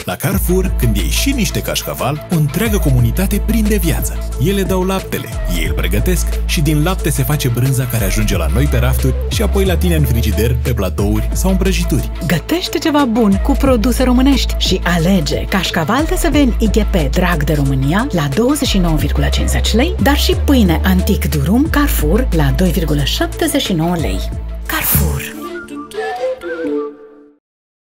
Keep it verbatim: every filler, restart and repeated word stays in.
La Carrefour, când iei și niște cașcaval, o întreagă comunitate prinde viață. Ele dau laptele, ei îl pregătesc și din lapte se face brânza care ajunge la noi pe rafturi și apoi la tine în frigider, pe platouri sau în prăjituri. Gătește ceva bun cu produse românești și alege cașcaval de săveni I G P Drag de România la douăzeci și nouă virgulă cincizeci lei, dar și pâine antic durum Carrefour la doi virgulă șaptezeci și nouă lei. Carrefour.